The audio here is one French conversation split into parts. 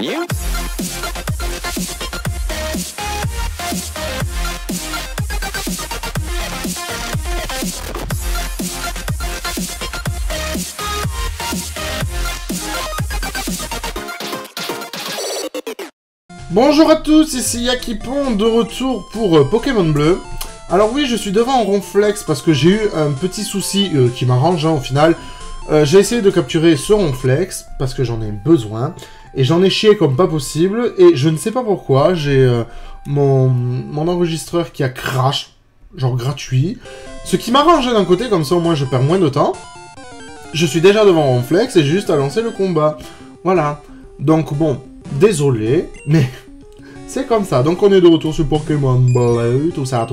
Bonjour à tous, ici Yakipon, de retour pour Pokémon Bleu. Alors oui, je suis devant Ronflex parce que j'ai eu un petit souci qui m'arrange au final. J'ai essayé de capturer ce Ronflex parce que j'en ai besoin. Et j'en ai chié comme pas possible. Et je ne sais pas pourquoi, j'ai mon enregistreur qui a crash, genre gratuit. Ce qui m'arrange d'un côté, comme ça au moins je perds moins de temps. Je suis déjà devant Ronflex et j'ai juste à lancer le combat. Voilà. Donc bon, désolé, mais... c'est comme ça, donc on est de retour sur Pokémon Bleu, tout ça.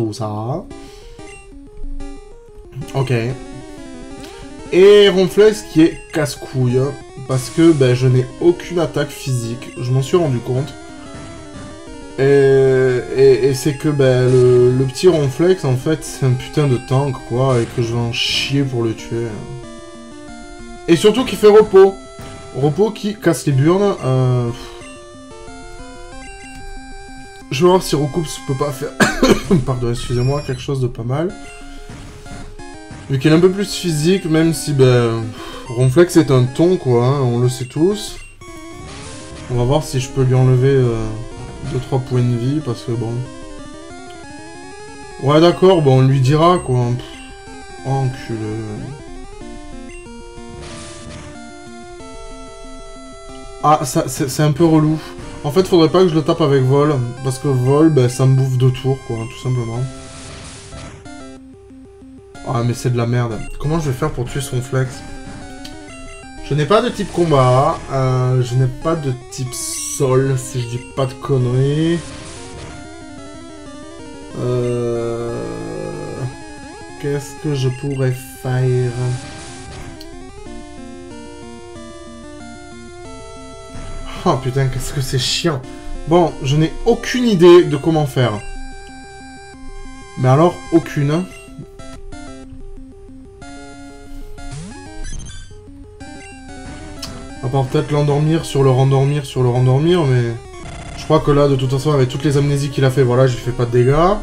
Ok. Et Ronflex qui est casse-couille, parce que ben, je n'ai aucune attaque physique, je m'en suis rendu compte. Et c'est que ben, le petit Ronflex, en fait, c'est un putain de tank, quoi, et que je vais en chier pour le tuer. Et surtout qu'il fait repos. Repos qui casse les burnes, je vais voir si Recoups peut pas faire... Pardon, excusez-moi, quelque chose de pas mal. Vu qu'il est un peu plus physique, même si, ben... Ronflex est un ton, quoi, hein, on le sait tous. On va voir si je peux lui enlever 2-3 points de vie, parce que bon... Ouais, d'accord, bon, on lui dira, quoi. Oh, enculé. Ah, c'est un peu relou. En fait, faudrait pas que je le tape avec vol, parce que vol, ben, ça me bouffe 2 tours, quoi, tout simplement. Ah, mais c'est de la merde. Comment je vais faire pour tuer son Ronflex? Je n'ai pas de type combat, je n'ai pas de type sol, si je dis pas de conneries. Qu'est-ce que je pourrais faire? Oh putain, qu'est-ce que c'est chiant. Bon, je n'ai aucune idée de comment faire. Mais alors, aucune. À part peut-être l'endormir sur le rendormir, mais... je crois que là, de toute façon, avec toutes les amnésies qu'il a fait, voilà, je lui fais pas de dégâts.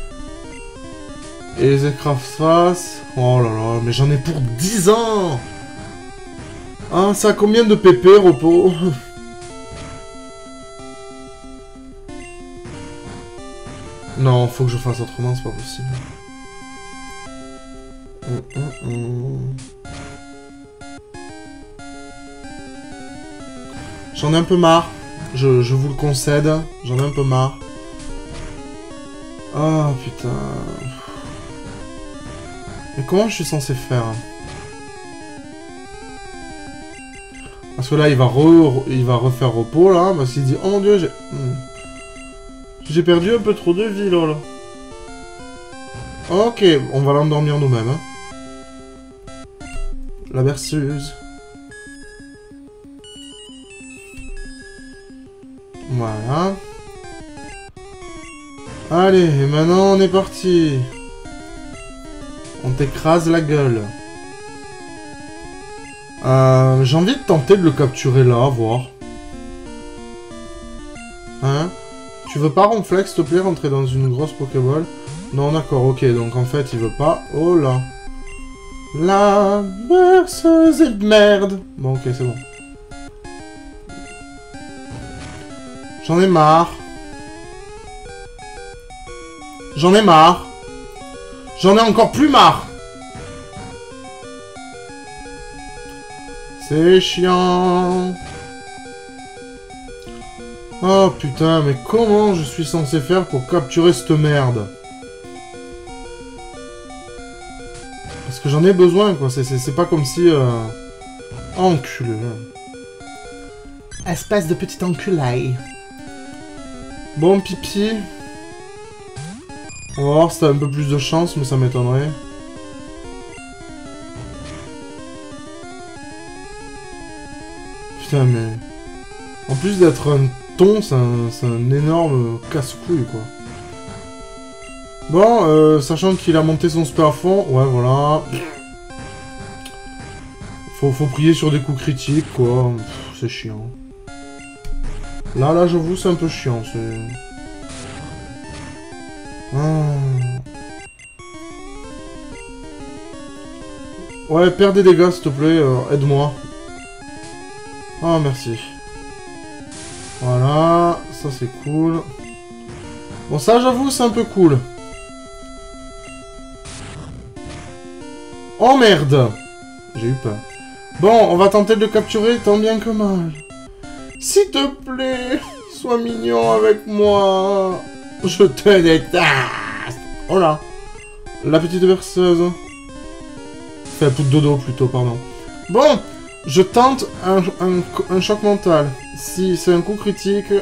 Et les écrase-face... oh là là, mais j'en ai pour 10 ans. Ah, ça a combien de PP, repos? Non, faut que je fasse autrement, c'est pas possible. J'en ai un peu marre. Je vous le concède. J'en ai un peu marre. Ah, oh, putain. Mais comment je suis censé faire? Parce que là, il va refaire repos, là. Parce qu'il dit, oh mon dieu, j'ai perdu un peu trop de vie, là. Ok, on va l'endormir nous-mêmes. Hein. La berceuse. Voilà. Allez, maintenant on est parti. On t'écrase la gueule. J'ai envie de tenter de le capturer là, voir. Hein? Tu veux pas, Ronflex, s'il te plaît, rentrer dans une grosse Pokéball? Non, d'accord, ok, donc en fait, il veut pas. Oh là. La berceuse de merde. Bon, ok, c'est bon. J'en ai marre. J'en ai marre. J'en ai encore plus marre. C'est chiant. Oh putain, mais comment je suis censé faire pour capturer cette merde? Parce que j'en ai besoin, quoi. C'est pas comme si... enculé. Espèce de petit enculé. Bon, pipi. On va voir si t'as un peu plus de chance, mais ça m'étonnerait. Putain, mais... en plus d'être un ton, c'est un énorme casse-couille, quoi. Bon, sachant qu'il a monté son spé à fond, ouais, voilà. Faut prier sur des coups critiques, quoi. C'est chiant. Là, j'avoue, c'est un peu chiant. Ouais, perds des dégâts, s'il te plaît. Aide-moi. Ah, merci. Voilà, ça c'est cool. Bon, ça, j'avoue, c'est un peu cool. Oh, merde! J'ai eu peur. Bon, on va tenter de le capturer tant bien que mal. S'il te plaît, sois mignon avec moi. Je te déteste. Oh là. La petite berceuse. Enfin, un peu de dodo plutôt, pardon. Bon, je tente un choc mental. Si c'est un coup critique...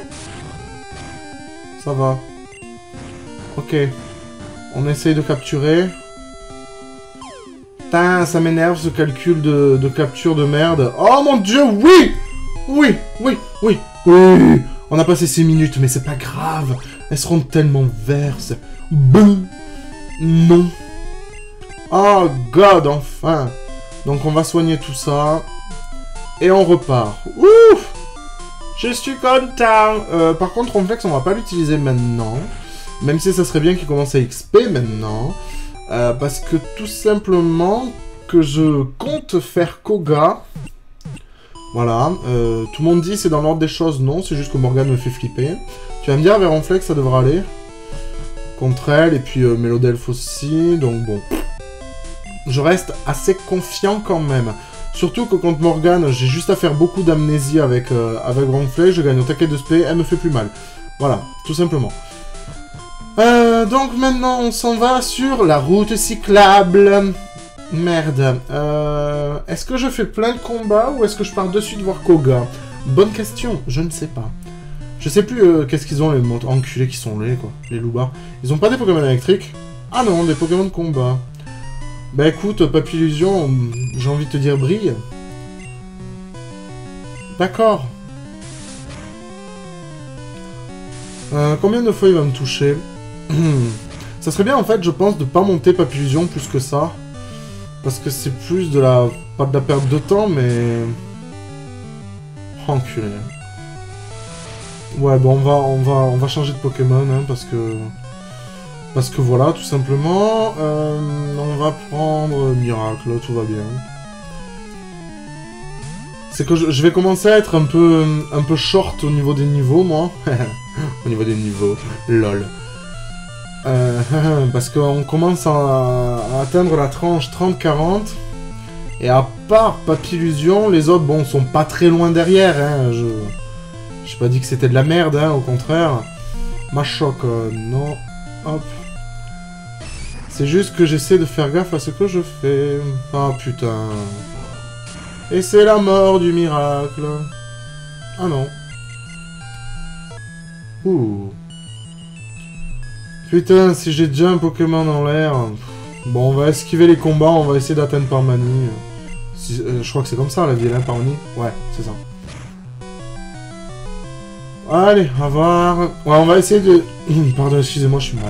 Ça va. Ok. On essaye de capturer. Putain, ça m'énerve ce calcul de capture de merde. Oh mon dieu, oui! Oui, oui, oui, oui! On a passé 6 minutes, mais c'est pas grave. Elles seront tellement verses. Boum! Non. Oh god, enfin. Donc on va soigner tout ça. Et on repart. Ouf! Je suis content. Par contre, Ronflex, on va pas l'utiliser maintenant. Même si ça serait bien qu'il commence à XP maintenant. Parce que tout simplement que je compte faire Koga. Voilà. Tout le monde dit c'est dans l'ordre des choses. Non, c'est juste que Morgane me fait flipper. Tu vas me dire, vers Ronflex, ça devra aller. Contre elle, et puis Mélodelph aussi. Donc bon. Je reste assez confiant quand même. Surtout que contre Morgane, j'ai juste à faire beaucoup d'amnésie avec Ronflex. Je gagne au taquet de spé, elle me fait plus mal. Voilà, tout simplement. Donc maintenant, on s'en va sur la route cyclable. Merde. Est-ce que je fais plein de combats ou est-ce que je pars de suite voir Koga? Bonne question, je ne sais pas. Je sais plus qu'est-ce qu'ils ont, les enculés qui sont laids, quoi. Les loupards. Ils ont pas des Pokémon électriques? Ah non, des Pokémon de combat. Bah écoute, Papillusion, j'ai envie de te dire brille. D'accord. Combien de fois il va me toucher? Ça serait bien en fait, je pense, de pas monter Papillusion plus que ça. Parce que c'est plus de la... pas de la perte de temps, mais... Enculé. Ouais, bon, on va changer de Pokémon, hein, parce que voilà, tout simplement. On va prendre Miracle, tout va bien. C'est que je vais commencer à être un peu short au niveau des niveaux, moi. Au niveau des niveaux, lol. Parce qu'on commence à atteindre la tranche 30-40. Et à part Papillusion, les autres, bon, sont pas très loin derrière. Hein. J'ai pas dit que c'était de la merde, hein, au contraire. Machoc, non. Hop. C'est juste que j'essaie de faire gaffe à ce que je fais. Ah, putain. Et c'est la mort du miracle. Ah non. Ouh. Putain, si j'ai déjà un Pokémon dans l'air... Bon, on va esquiver les combats, on va essayer d'atteindre Parmanie. Je crois que c'est comme ça, la ville, hein, Parmanie. Ouais, c'est ça. Allez, à voir... Ouais, on va essayer de... Pardon, excusez-moi, je suis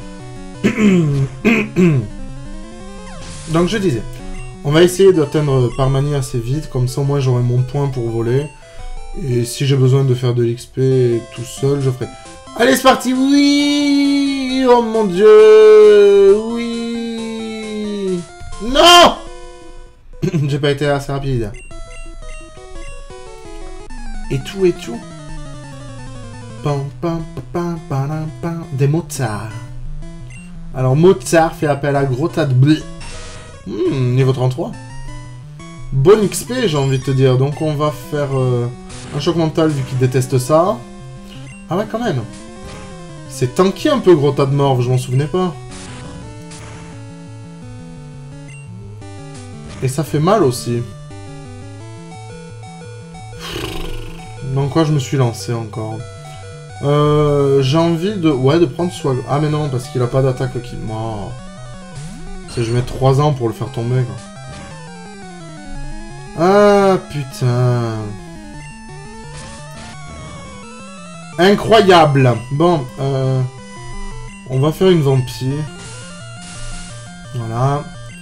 malade. Donc, je disais... On va essayer d'atteindre Parmanie assez vite, comme ça, au moins, j'aurai mon point pour voler. Et si j'ai besoin de faire de l'XP tout seul, je ferai... Allez, c'est parti, oui! Oh mon dieu! Oui! Non! J'ai pas été assez rapide. Et tout, et tout. Pam, pam, pam, pam, pam, des Mozart. Alors, Mozart fait appel à gros tas de blé. Niveau 33. Bon XP, j'ai envie de te dire. Donc, on va faire un choc mental vu qu'il déteste ça. Ah ouais, quand même. C'est tanky un peu, gros tas de morve, je m'en souvenais pas. Et ça fait mal aussi. Dans quoi je me suis lancé encore? J'ai envie de... Ouais, de prendre Swag. Ah mais non, parce qu'il a pas d'attaque qui... Oh. Je vais mettre 3 ans pour le faire tomber, quoi. Ah, putain... Incroyable. Bon, on va faire une vampire. Voilà.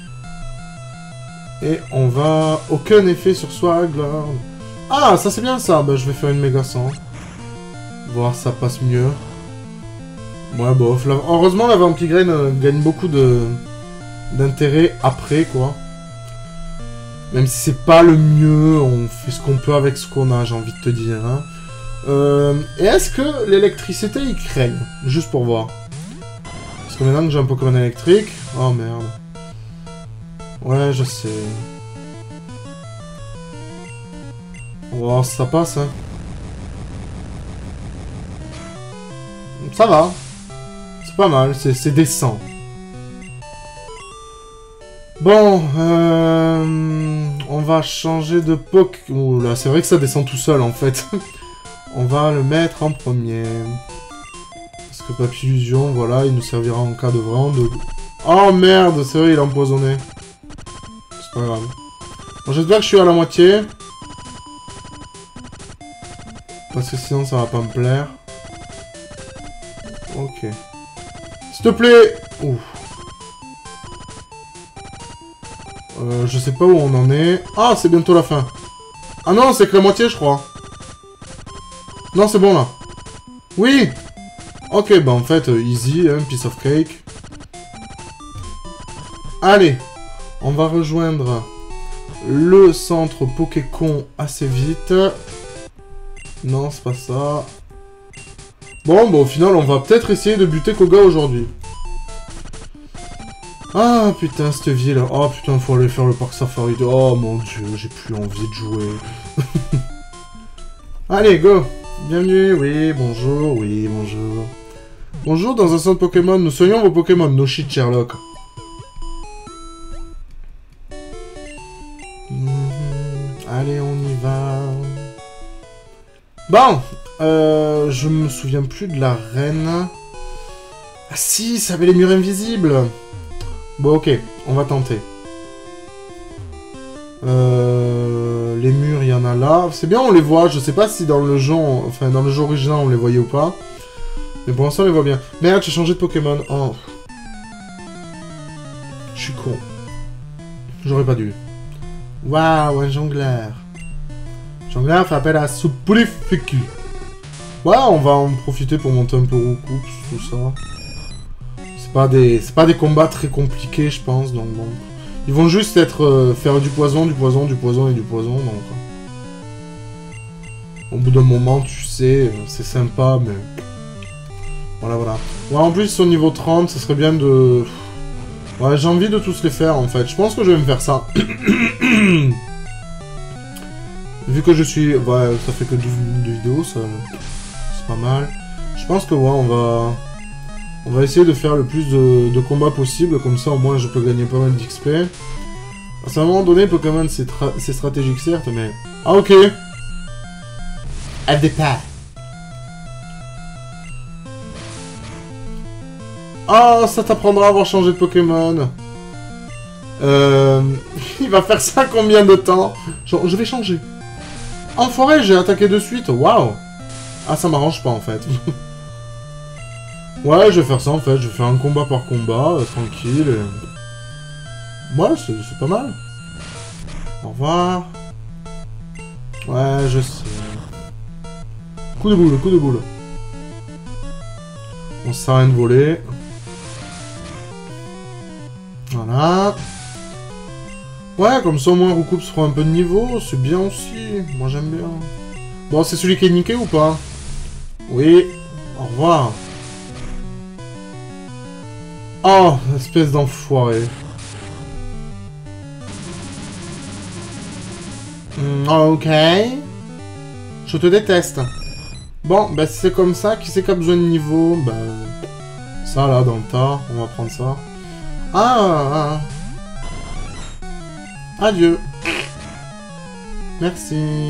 Et on va... Aucun effet sur Swag, là. Ah, ça c'est bien ça. Bah, je vais faire une méga 100. Voir si ça passe mieux. Ouais, bof. Heureusement, la Vampigraine gagne beaucoup d'intérêt après, quoi. Même si c'est pas le mieux, on fait ce qu'on peut avec ce qu'on a, j'ai envie de te dire. Hein. Et est-ce que l'électricité, il craigne? Juste pour voir. Parce que maintenant que j'ai un Pokémon électrique... Oh, merde. Ouais, je sais. On va voir si ça passe, hein. Ça va. C'est pas mal, c'est décent. Bon, on va changer de Poké... Oula, c'est vrai que ça descend tout seul, en fait. On va le mettre en premier. Parce que Papillusion, voilà, il nous servira en cas de vraiment de... Oh merde, c'est vrai, il est empoisonné. C'est pas grave. Bon, j'espère que je suis à la moitié. Parce que sinon, ça va pas me plaire. Ok. S'il te plaît. Ouf. Je sais pas où on en est. Ah, c'est bientôt la fin. Ah non, c'est que la moitié, je crois. Non, c'est bon, là. Oui. Ok, bah en fait, easy, hein, piece of cake. Allez. On va rejoindre le centre Pokécon assez vite. Non, c'est pas ça. Bon, bah au final, on va peut-être essayer de buter Koga aujourd'hui. Ah, putain, cette ville. Oh, putain, faut aller faire le parc safari. Oh, mon dieu, j'ai plus envie de jouer. Allez, go. Bienvenue, oui, bonjour, oui, bonjour. Bonjour, dans un centre Pokémon, nous soignons vos Pokémon. No shit, Sherlock. Allez, on y va. Bon, je me souviens plus de la reine. Ah si, ça avait les murs invisibles. Bon, ok, on va tenter. Les murs, il y en a là. C'est bien, on les voit. Je sais pas si dans le jeu, enfin dans le jeu original, on les voyait ou pas. Mais pour l'instant, on les voit bien. Merde, j'ai changé de Pokémon. Oh. Je suis con. J'aurais pas dû. Waouh, un jongleur. Jongleur fait appel à Souplificu. Ouais, on va en profiter pour monter un peu Roucoups, tout ça. C'est pas des combats très compliqués, je pense, donc bon. Ils vont juste être faire du poison, du poison, du poison et du poison, donc. Au bout d'un moment, tu sais, c'est sympa, mais... Voilà, voilà. Ouais, en plus, au niveau 30, ça serait bien de... Ouais, j'ai envie de tous les faire, en fait. Je pense que je vais me faire ça. Vu que je suis... Ouais, ça fait que 12 minutes de vidéo, ça... C'est pas mal. Je pense que, ouais, on va essayer de faire le plus de combats possible, comme ça, au moins, je peux gagner pas mal d'XP. À un moment donné, Pokémon, c'est stratégique, certes, mais... Ah, ok. À départ. Ah, ça t'apprendra à avoir changé de Pokémon. Il va faire ça combien de temps? Genre, je vais changer. En forêt, j'ai attaqué de suite. Waouh. Ah, ça m'arrange pas, en fait. Ouais, je vais faire ça, en fait. Je vais faire un combat par combat, tranquille. Et... Ouais, c'est pas mal. Au revoir. Ouais, je sais. Coup de boule, coup de boule. On sert à rien de voler. Voilà. Ouais, comme ça au moins Roucoups se prend un peu de niveau, c'est bien aussi. Moi j'aime bien. Bon, c'est celui qui est niqué ou pas? Oui. Au revoir. Oh, espèce d'enfoiré. Ok. Je te déteste. Bon, bah si c'est comme ça, qui c'est qui a besoin de niveau? Bah... Ça là, dans le tas, on va prendre ça. Ah. Adieu. Merci.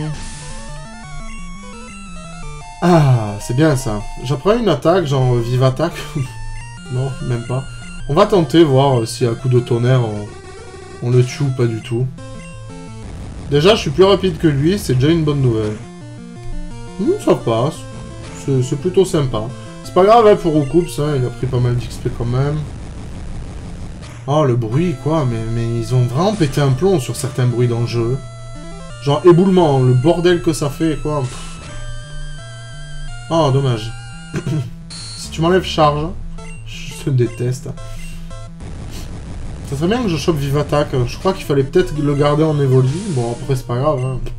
Ah, c'est bien ça. J'apprends une attaque, genre vive attaque. Non, même pas. On va tenter, voir si à coup de tonnerre, on le tue ou pas du tout. Déjà, je suis plus rapide que lui, c'est déjà une bonne nouvelle. Ça passe. C'est plutôt sympa. C'est pas grave hein, pour Roucoups, hein, il a pris pas mal d'XP quand même. Oh, le bruit, quoi, mais ils ont vraiment pété un plomb sur certains bruits dans le jeu. Genre, éboulement, le bordel que ça fait, quoi. Oh, dommage. Si tu m'enlèves charge, je te déteste. Ça serait bien que je chope Vive Attaque. Je crois qu'il fallait peut-être le garder en Evoli. Bon, après, c'est pas grave. Hein. De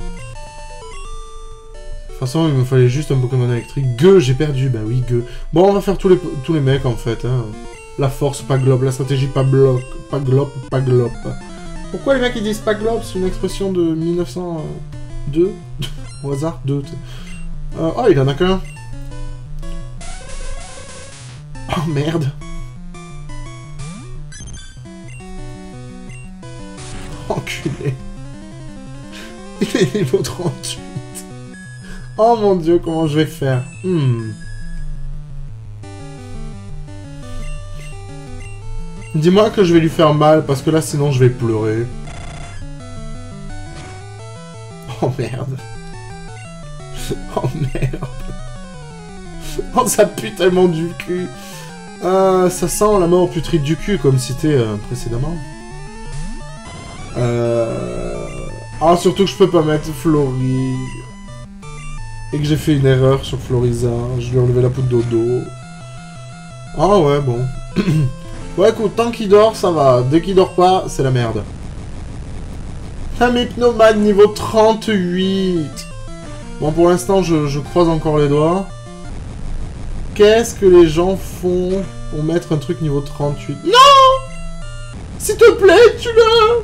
toute façon, il me fallait juste un Pokémon électrique. Gueux, j'ai perdu. Bah oui, Gueux. Bon, on va faire tous les mecs, en fait. Hein. La force, pas globe. La stratégie, pas bloc. Pas globe, pas globe. Pourquoi les mecs, ils disent pas globe? C'est une expression de 1902. Au hasard, 2. Oh, il en a qu'un. Oh, merde. Enculé. Il est niveau 38. Oh mon dieu, comment je vais faire? Dis-moi que je vais lui faire mal, parce que là, sinon, je vais pleurer. Oh merde. Oh merde. Oh, ça pue tellement du cul. Ça sent la mort putride du cul, comme c'était précédemment. Ah, surtout que je peux pas mettre Flori. Et que j'ai fait une erreur sur Floriza. Je lui ai enlevé la poudre dodo. Ah ouais, bon. Ouais, écoute, tant qu'il dort, ça va. Dès qu'il dort pas, c'est la merde. Un hypnomane niveau 38. Bon, pour l'instant, je croise encore les doigts. Qu'est-ce que les gens font pour mettre un truc niveau 38? Non! S'il te plaît, tue-le!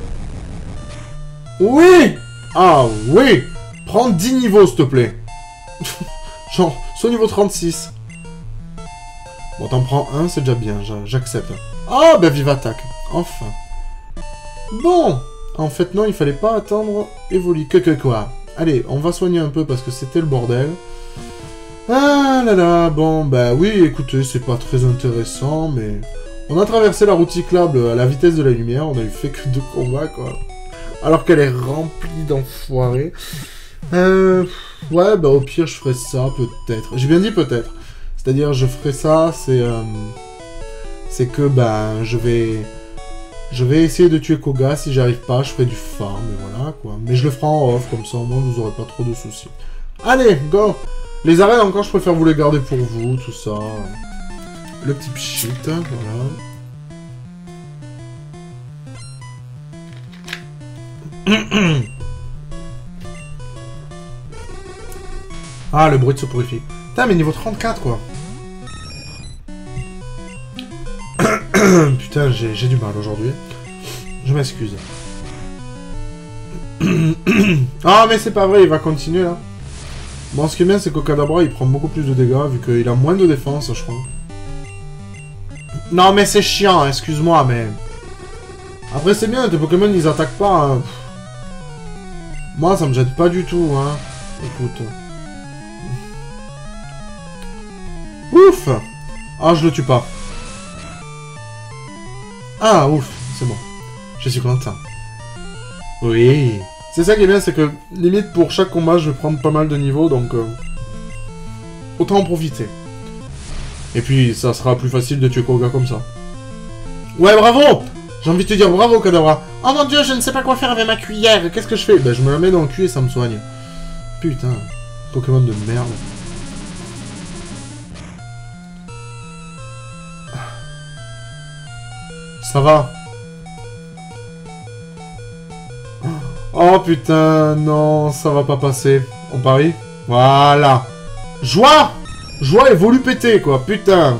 Oui! Ah oui! Prends 10 niveaux, s'il te plaît. Genre, soit niveau 36. Bon, t'en prends un, c'est déjà bien, j'accepte. Ah, bah Vive Attaque. Enfin. Bon. En fait, non, il fallait pas attendre Evoli. Que quoi. Allez, on va soigner un peu parce que c'était le bordel. Ah là là, bon, bah oui, écoutez, c'est pas très intéressant, mais... On a traversé la route cyclable à la vitesse de la lumière, on a eu fait que 2 combats, quoi. Alors qu'elle est remplie d'enfoirés. Ouais, bah au pire, je ferai ça, peut-être. J'ai bien dit peut-être. C'est-à-dire, je ferai ça, c'est que, ben, je vais essayer de tuer Koga, si j'arrive pas, je ferai du farm, et voilà, quoi. Mais je le ferai en off, comme ça, au moins, vous aurez pas trop de soucis. Allez, go! Les arènes, encore, je préfère vous les garder pour vous, tout ça. Le petit pchit, voilà. Ah, le bruit de soporifique. Putain, mais niveau 34, quoi. Putain, j'ai du mal aujourd'hui. Je m'excuse. Ah, mais c'est pas vrai, il va continuer, là. Bon, ce qui est bien, c'est qu'au Kadabra, il prend beaucoup plus de dégâts, vu qu'il a moins de défense, je crois. Non, mais c'est chiant, excuse-moi, mais... Après, c'est bien, tes Pokémon, ils attaquent pas, hein. Moi, ça me jette pas du tout, hein. Écoute. Ouf! Ah, je le tue pas. Ah, ouf, c'est bon. Je suis content. Oui. C'est ça qui est bien, c'est que, limite, pour chaque combat, je vais prendre pas mal de niveaux, donc... autant en profiter. Et puis, ça sera plus facile de tuer Koga comme ça. Ouais, bravo! J'ai envie de te dire bravo, Kadabra. Oh mon dieu, je ne sais pas quoi faire avec ma cuillère. Qu'est-ce que je fais? Ben, je me la mets dans le cul et ça me soigne. Putain. Pokémon de merde. Ça va. Oh putain, non, ça va pas passer. On parie? Voilà. Joie! Joie et volu péter, quoi, putain.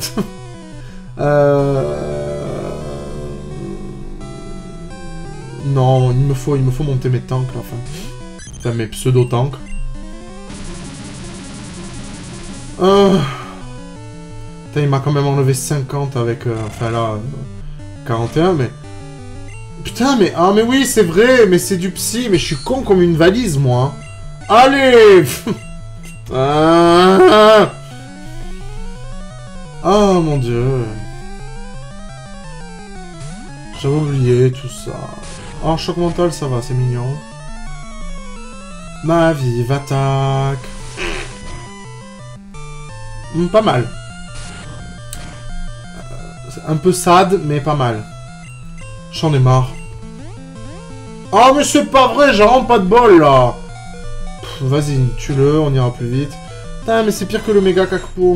Non, il me faut monter mes tanks, là, enfin. Enfin, mes pseudo-tanks. Putain, il m'a quand même enlevé 50 avec... enfin, là... 41, mais... Putain, mais... Ah, mais oui, c'est vrai, mais c'est du psy, mais je suis con comme une valise, moi. Allez. Putain. Oh, mon dieu. J'avais oublié tout ça. Oh, choc mental, ça va, c'est mignon. Ma Vive Attaque. Pas mal. Un peu sad, mais pas mal. J'en ai marre. Oh, mais c'est pas vrai, j'ai vraiment pas de bol, là. Vas-y, tue-le, on ira plus vite. Putain, mais c'est pire que le méga Kakpo.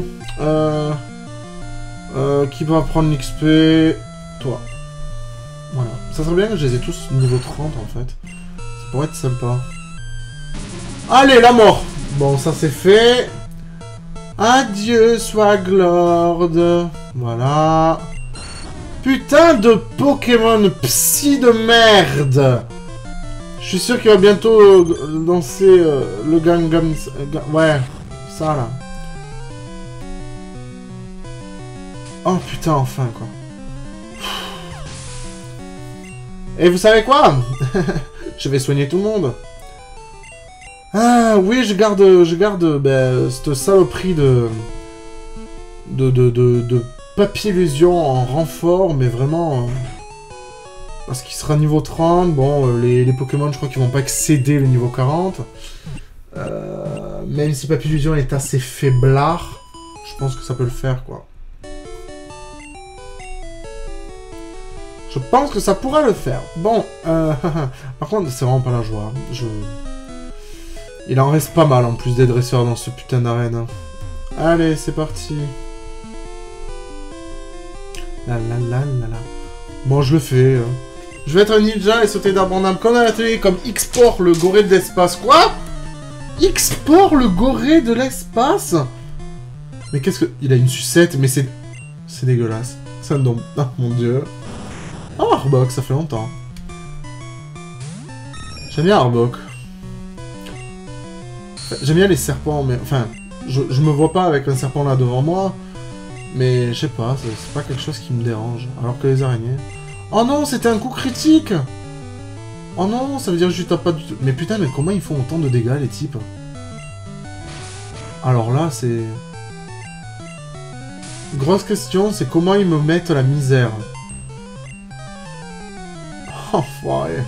Qui va prendre l'XP? Toi. Voilà. Ça serait bien que je les ai tous niveau 30 en fait. Ça pourrait être sympa. Allez, la mort! Bon, ça c'est fait. Adieu, Swaglord. Voilà. Putain de Pokémon psy de merde! Je suis sûr qu'il va bientôt lancer le Gangnam... ouais, ça là. Oh putain, enfin quoi. Et vous savez quoi? Je vais soigner tout le monde. Ah oui, je garde ben, cette saloperie de papier illusion en renfort, mais vraiment... parce qu'il sera niveau 30, bon, les Pokémon, je crois qu'ils vont pas excéder le niveau 40. Même si papier illusion est assez faiblard, je pense que ça peut le faire, quoi. Je pense que ça pourra le faire. Bon, par contre, c'est vraiment pas la joie. Il en reste pas mal, en plus, des dresseurs dans ce putain d'arène. Allez, c'est parti. La la la la la. Bon, je le fais. Je vais être un ninja et sauter d'arbre en arbre comme à la télé, comme X-Port, le goré de l'espace. Quoi? X-Port, le goré de l'espace? Mais qu'est-ce que... Il a une sucette, mais c'est... c'est dégueulasse. Ça me donne... oh, mon dieu. Oh, Arbok, ça fait longtemps. J'aime bien Arbok. J'aime bien les serpents, mais... enfin, je me vois pas avec un serpent là devant moi. Mais, je sais pas, c'est pas quelque chose qui me dérange. Alors que les araignées... oh non, c'était un coup critique! Oh non, ça veut dire que je tape pas du tout... mais putain, mais comment ils font autant de dégâts, les types? Alors là, c'est... grosse question, c'est comment ils me mettent la misère. Oh, enfoiré.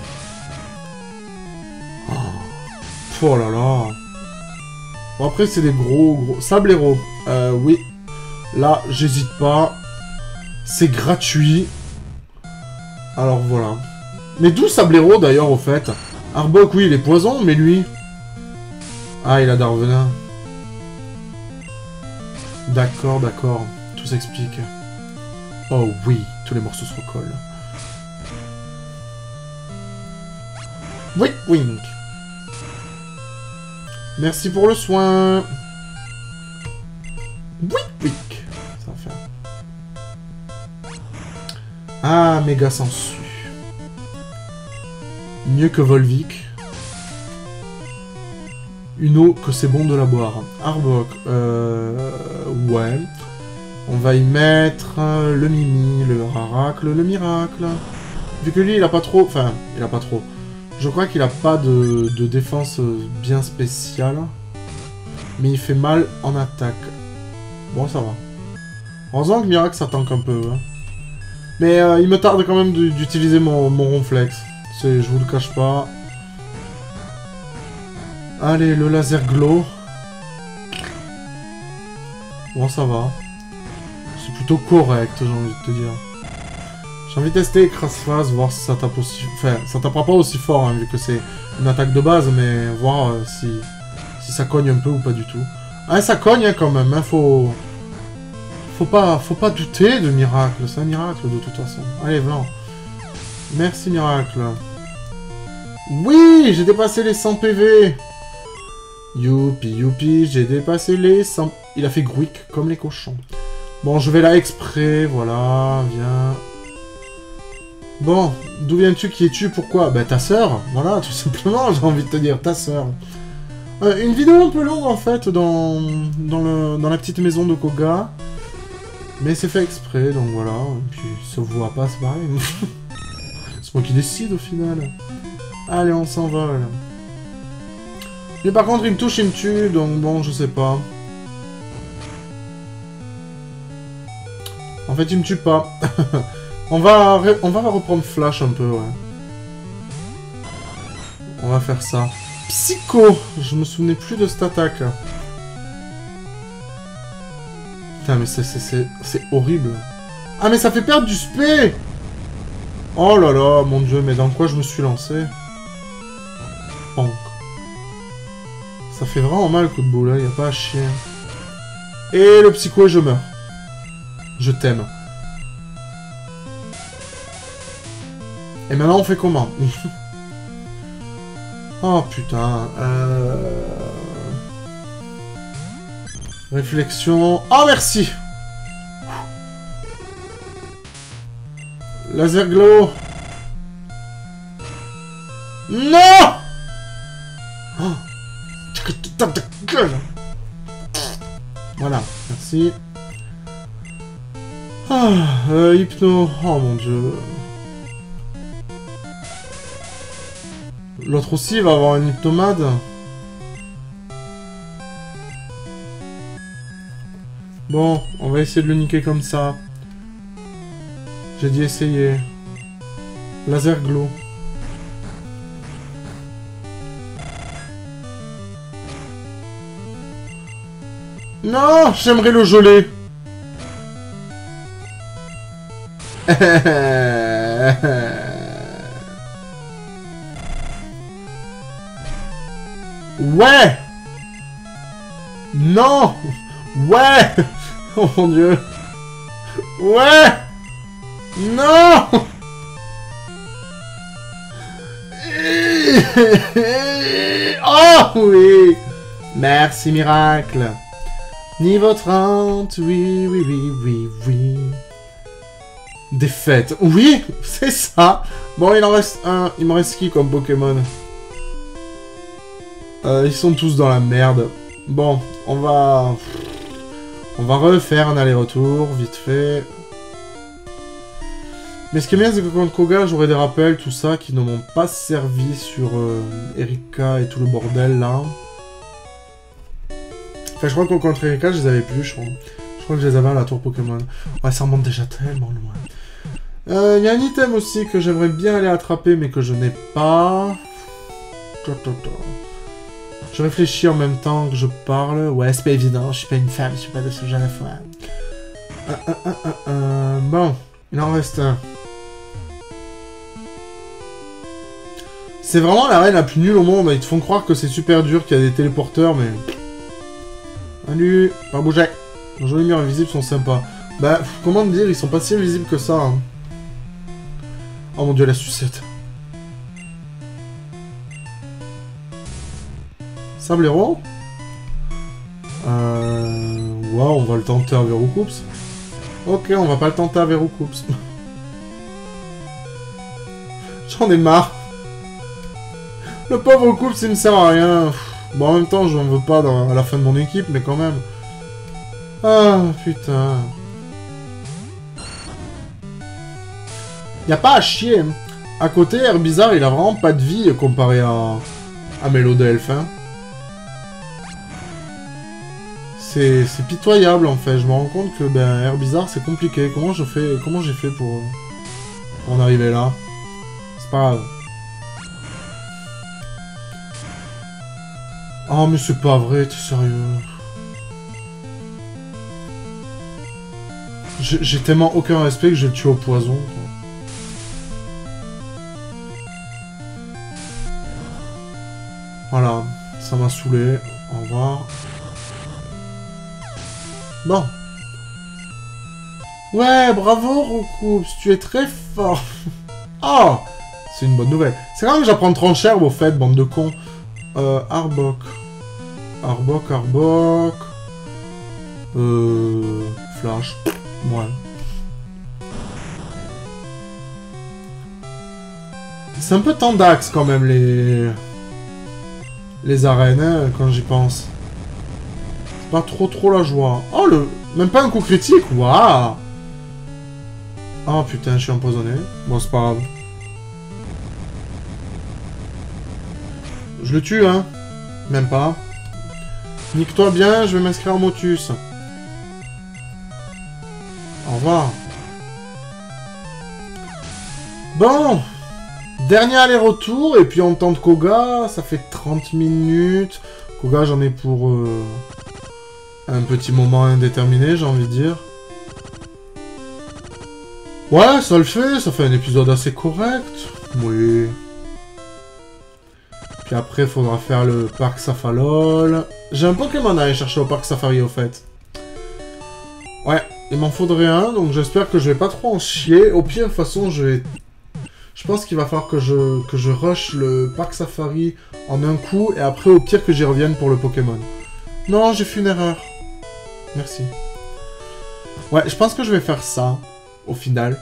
Oh là là. Bon, après, c'est des gros... Sablero. Oui. Là, j'hésite pas. C'est gratuit. Alors, voilà. Mais d'où Sablero, d'ailleurs, au fait? Arbok, oui, il est poison, mais lui... ah, il a Darvenin. D'accord, d'accord. Tout s'explique. Oh oui, tous les morceaux se recollent. Oui, wink. Merci pour le soin. Oui, wink. Ça va faire. Ah, méga sensu. Mieux que Volvic. Une eau que c'est bon de la boire. Arbok, ouais. On va y mettre le Mimi, le Raracle, le Miracle. Vu que lui, il a pas trop... enfin, il a pas trop. Je crois qu'il a pas de défense bien spéciale. Mais il fait mal en attaque. Bon, ça va. Heureusement que Miracle, ça tank un peu. Hein. Mais il me tarde quand même d'utiliser mon ronflex. Je vous le cache pas. Allez, le laser glow. Bon, ça va. C'est plutôt correct, j'ai envie de te dire. J'ai envie de tester Écrase-Phase, voir si ça tape aussi... enfin, ça tapera pas aussi fort, hein, vu que c'est une attaque de base, mais voir si ça cogne un peu ou pas du tout. Ah, ça cogne hein, quand même, hein, faut pas douter de Miracle, c'est un miracle de toute façon. Allez, Blanc. Merci, Miracle. Oui, j'ai dépassé les 100 PV. Youpi, youpi, j'ai dépassé les 100... il a fait Gouic comme les cochons. Bon, je vais là exprès, voilà, viens. Bon, d'où viens-tu, qui es-tu, pourquoi? Bah, ta sœur, voilà, tout simplement, j'ai envie de te dire, ta sœur. Une vidéo un peu longue, en fait, dans la petite maison de Koga. Mais c'est fait exprès, donc voilà, et puis ça vous voit pas, c'est pareil. C'est moi qui décide, au final. Allez, on s'envole. Mais par contre, il me touche, il me tue, donc bon, je sais pas. En fait, il me tue pas. on va reprendre Flash un peu, ouais. On va faire ça. Psycho! Je me souvenais plus de cette attaque. Putain, mais c'est horrible. Ah, mais ça fait perdre du spé! Oh là là, mon dieu, mais dans quoi je me suis lancé? Bonk. Ça fait vraiment mal, coup de boule, hein, y a pas à chier. Et le psycho et je meurs. Je t'aime. Et maintenant, on fait comment? Oh, putain. Réflexion... Oh, merci! Laser glow. Non! Oh. Voilà, merci. Ah, hypno. Oh mon dieu. L'autre aussi va avoir une hypnomade. Bon, on va essayer de le niquer comme ça. J'ai dit essayer. Laser glow. Non, j'aimerais le geler. Ouais. Non. Ouais. Oh mon dieu. Ouais. Non. Oh oui. Merci miracle. Niveau 30, oui, oui, oui, oui, oui. Défaite. Oui, c'est ça. Bon, il en reste un. Il me reste qui comme Pokémon? Ils sont tous dans la merde. Bon, on va refaire un aller-retour, vite fait. Mais ce qui est bien, c'est que contre Koga, j'aurai des rappels, tout ça, qui ne m'ont pas servi sur Erika et tout le bordel, là. Enfin, je crois qu'au contre Erika, je les avais plus, je crois. Je crois que je les avais à la tour Pokémon. Ouais, ça remonte déjà tellement loin. Il y a un item aussi que j'aimerais bien aller attraper, mais que je n'ai pas. Je réfléchis en même temps que je parle. Ouais, c'est pas évident, je suis pas une femme, je suis pas de ce genre de fois. Bon, il en reste un. C'est vraiment l'arène la plus nulle au monde. Ils te font croire que c'est super dur, qu'il y a des téléporteurs, mais... Salut, pas bouger. Les murs invisibles sont sympas. Bah, comment te dire, ils sont pas si invisibles que ça. Hein. Oh mon dieu, la sucette. Sablero. Ouais, on va le tenter à Verrucoups. Ok, on va pas le tenter à Verrucoups. J'en ai marre. Le pauvre Coups, il me sert à rien. Bon, en même temps, je n'en veux pas à la fin de mon équipe, mais quand même. Ah, putain. Y a pas à chier. Hein. À côté, Herbizarre, il a vraiment pas de vie comparé à Mélodelph. Hein. C'est pitoyable, en fait. Je me rends compte que ben, Herbizarre, c'est compliqué. Comment j'ai fait pour en arriver là? C'est pas grave. Oh, mais c'est pas vrai, t'es sérieux? J'ai tellement aucun respect que je le tue au poison, quoi. Voilà, ça m'a saoulé. Au revoir. Bon. Ouais, bravo, Roucoups, tu es très fort. Oh, c'est une bonne nouvelle. C'est quand même que j'apprends Trancherbe, au fait, bande de cons. Arbok. Arbok. Flash. Ouais. C'est un peu tendax quand même les arènes, hein, quand j'y pense. C'est pas trop la joie. Oh, même pas un coup critique, waouh. Oh putain, je suis empoisonné. Bon, c'est pas grave. Je le tue, hein. Même pas. Nique-toi bien, je vais m'inscrire en Motus. Au revoir. Bon. Dernier aller-retour, et puis on tente Koga. Ça fait 30 minutes. Koga, j'en ai pour un petit moment indéterminé, j'ai envie de dire. Ouais, ça le fait. Ça fait un épisode assez correct. Oui. Puis après, il faudra faire le parc Safalol. J'ai un Pokémon à aller chercher au parc Safari, au fait. Ouais, il m'en faudrait un, donc j'espère que je vais pas trop en chier. Au pire, de toute façon, je pense qu'il va falloir que je rush le parc Safari en un coup, et après, au pire, que j'y revienne pour le Pokémon. Non, j'ai fait une erreur. Merci. Ouais, je pense que je vais faire ça, au final.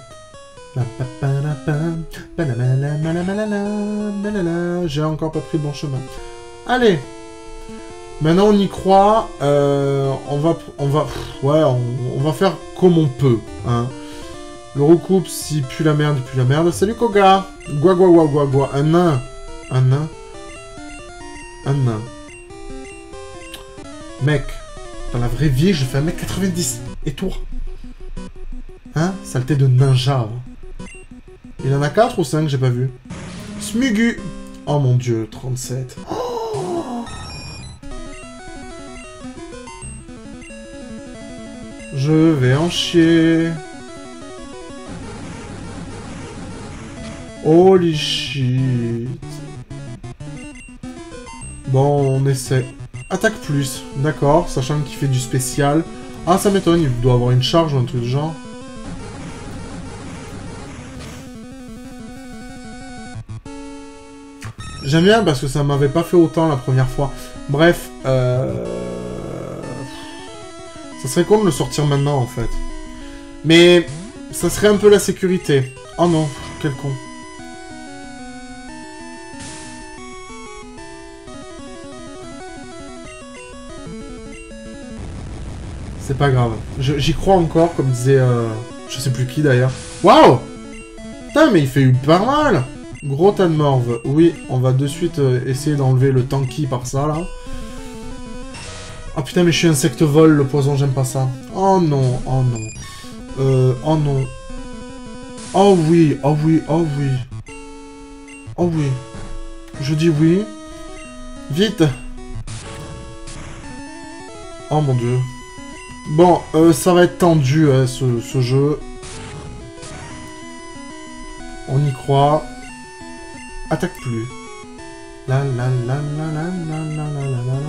J'ai encore pas pris le bon chemin. Allez. Maintenant, on y croit. On va faire comme on peut. Hein. Le recoupe, si pue la merde, il pue la merde. Salut Koga. Gua. Un nain. Un nain. Un nain. Mec, dans la vraie vie, je fais 1m90. Et toi? Hein? Saleté de ninja. Il en a 4 ou 5, j'ai pas vu. Smugu. Oh mon dieu, 37. Oh, je vais en chier. Holy shit. Bon, on essaie. Attaque plus, d'accord, sachant qu'il fait du spécial. Ah, ça m'étonne, il doit avoir une charge ou un truc de genre. J'aime bien parce que ça m'avait pas fait autant la première fois. Bref, ça serait con de le sortir maintenant, en fait. Mais ça serait un peu la sécurité. Oh non, quel con. C'est pas grave. J'y crois encore, comme disait... je sais plus qui, d'ailleurs. Waouh! Putain, mais il fait hyper mal! Gros tas de morve. Oui, on va de suite essayer d'enlever le tanky par ça, là. Ah putain, mais je suis insecte vol, le poison, j'aime pas ça. Oh non, oh non. Oh non. Oh oui, oh oui, oh oui. Oh oui. Je dis oui. Vite. Oh mon dieu. Bon, ça va être tendu, ce jeu. On y croit. Attaque plus. La la la la la la la la la la.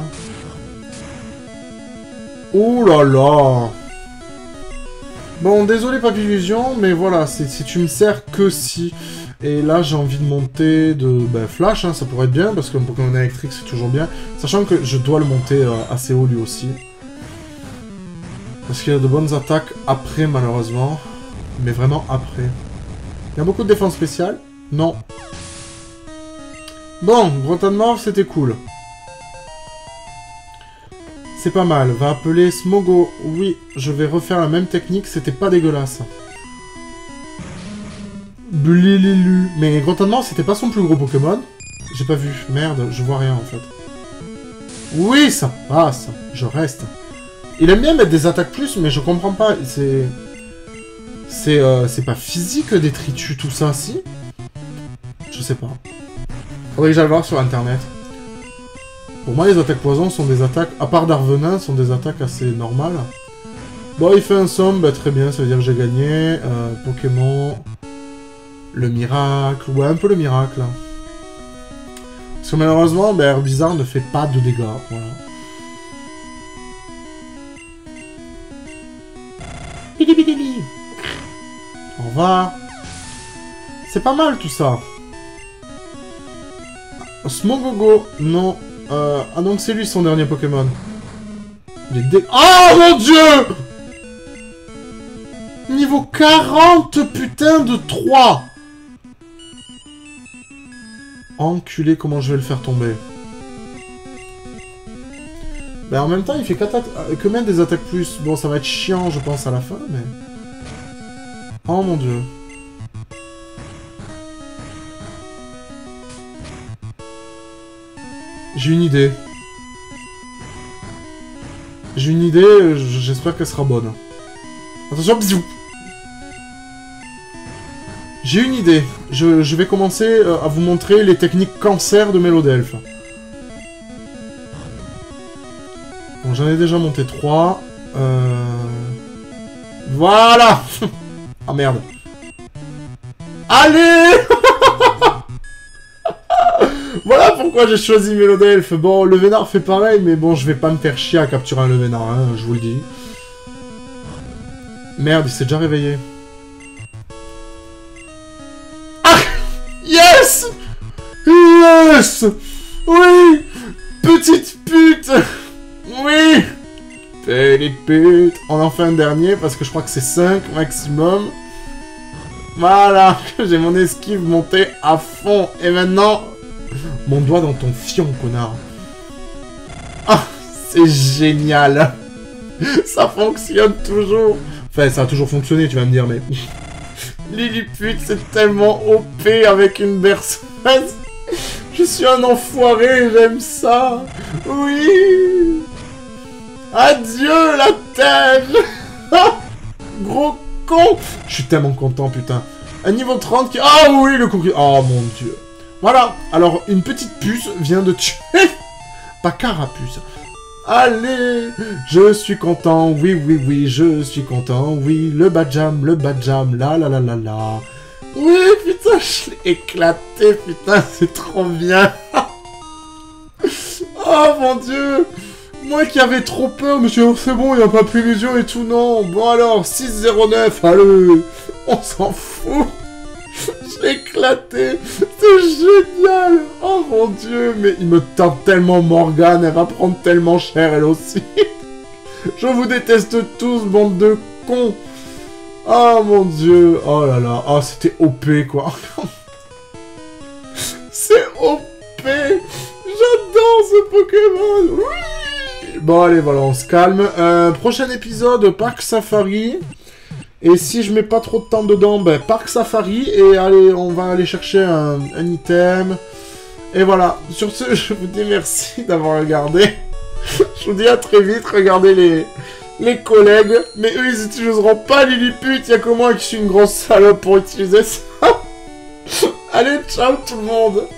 Ouh là là. Bon, désolé Papillusion, mais voilà, si tu me sers que si. Et là, j'ai envie de monter de Flash, hein, ça pourrait être bien, parce qu'un Pokémon électrique, c'est toujours bien. Sachant que je dois le monter assez haut, lui aussi. Parce qu'il y a de bonnes attaques après, malheureusement. Mais vraiment après. Il y a beaucoup de défense spéciale? Non. Bon, gros tas de morve, c'était cool. C'est pas mal. Va appeler Smogo. Oui, je vais refaire la même technique, c'était pas dégueulasse. Blililu. Mais gros tas de morve, c'était pas son plus gros Pokémon? J'ai pas vu. Merde, je vois rien, en fait. Oui, ça passe. Je reste. Il aime bien mettre des attaques plus, mais je comprends pas. C'est pas physique, détritus, tout ça, si? Je sais pas. Faudrait que j'aille voir sur internet. Pour moi, les attaques poison sont des attaques, à part d'Arvenin, sont des attaques assez normales. Bon, il fait un somme, bah, très bien, ça veut dire que j'ai gagné. Pokémon... Le miracle, ouais, un peu le miracle. Parce que malheureusement, bah, Herbizarre ne fait pas de dégâts, voilà. Bidibidili. Au revoir. C'est pas mal tout ça. Smogogo, non. Ah donc c'est lui son dernier Pokémon. Il est oh mon dieu! Niveau 40 putain de 3. Enculé, comment je vais le faire tomber? Ben en même temps, il fait que mettre des attaques plus. Bon, ça va être chiant, je pense, à la fin, mais... Oh mon dieu. J'ai une idée. J'ai une idée, j'espère qu'elle sera bonne. Attention, bisous. J'ai une idée. Je vais commencer à vous montrer les techniques cancer de Mélodelph. Bon, j'en ai déjà monté 3. Voilà. Ah merde. Allez. Voilà pourquoi j'ai choisi Mélodelphe. Bon, le Vénard fait pareil, mais bon, je vais pas me faire chier à capturer un le Vénard, hein, je vous le dis. Merde, il s'est déjà réveillé. Ah! Yes! Yes! Oui! Petite pute! Oui! Petite pute! On en fait un dernier, parce que je crois que c'est 5 maximum. Voilà! J'ai mon esquive montée à fond. Et maintenant... Mon doigt dans ton fion, connard. Ah! C'est génial! Ça fonctionne toujours! Enfin, ça a toujours fonctionné, tu vas me dire, mais... Lilliput, c'est tellement OP avec une berceuse. Je suis un enfoiré, j'aime ça. Oui. Adieu, la terre. Gros con. Je suis tellement content, putain. Un niveau 30 qui... Ah oui, le courrier. Oh, mon Dieu. Voilà. Alors, une petite puce vient de tuer... Pas carapuce. Allez, je suis content, oui, oui, oui, je suis content, oui, le badjam, la la la la la. Oui, putain, je l'ai éclaté, putain, c'est trop bien. Oh mon Dieu, moi qui avais trop peur, mais oh, c'est bon, il n'y a pas plus illusion et tout, non. Bon alors, 609, allez, on s'en fout. Je l'ai éclaté, c'est génial. Oh mon Dieu, mais il me tape tellement Morgane, elle va prendre tellement cher elle aussi. Je vous déteste tous, bande de cons. Oh mon Dieu, oh là là, oh c'était OP quoi. C'est OP. J'adore ce Pokémon. Oui. Bon allez, voilà, on se calme. Prochain épisode, Parc Safari. Et si je mets pas trop de temps dedans, ben, Parc Safari, et allez, on va aller chercher un item. Et voilà, sur ce, je vous dis merci d'avoir regardé. Je vous dis à très vite, regardez les collègues. Mais eux, ils utiliseront pas Lilliput, il y a que moi qui suis une grosse salope pour utiliser ça. Allez, ciao tout le monde.